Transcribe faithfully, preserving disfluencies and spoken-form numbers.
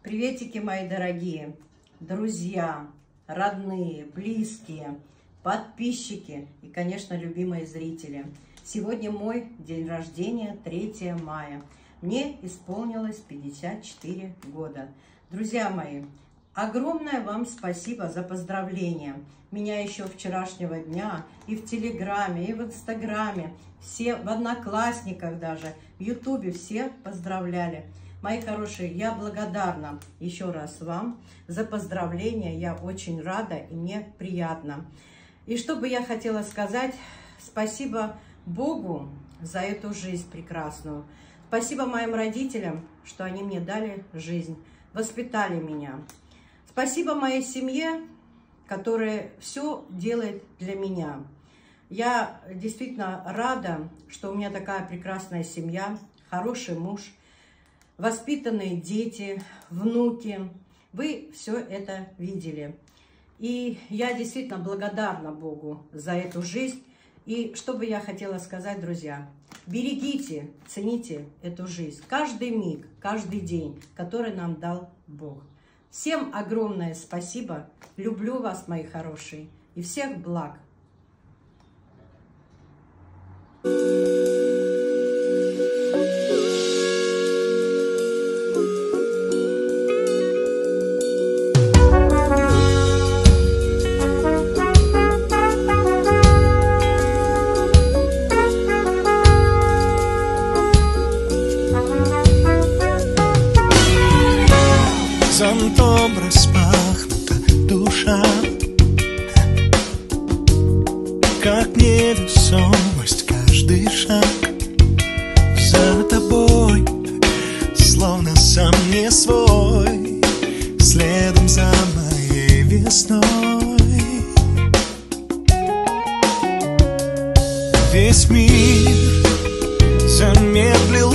Приветики, мои дорогие друзья, родные, близкие, подписчики и, конечно, любимые зрители. Сегодня мой день рождения, третье мая. Мне исполнилось пятьдесят четыре года. Друзья мои, огромное вам спасибо за поздравления. Меня еще вчерашнего дня и в Телеграме, и в Инстаграме, все в Одноклассниках даже, в Ютубе все поздравляли. Мои хорошие, я благодарна еще раз вам за поздравления. Я очень рада и мне приятно. И что бы я хотела сказать, спасибо Богу за эту жизнь прекрасную. Спасибо моим родителям, что они мне дали жизнь, воспитали меня. Спасибо моей семье, которая все делает для меня. Я действительно рада, что у меня такая прекрасная семья, хороший муж, воспитанные дети, внуки. Вы все это видели. И я действительно благодарна Богу за эту жизнь. И что бы я хотела сказать, друзья, берегите, цените эту жизнь. Каждый миг, каждый день, который нам дал Бог. Всем огромное спасибо. Люблю вас, мои хорошие. И всех благ. Зонтом распахнута душа, как невесомость каждый шаг за тобой, словно сам не свой, следом за моей весной. Весь мир замедлил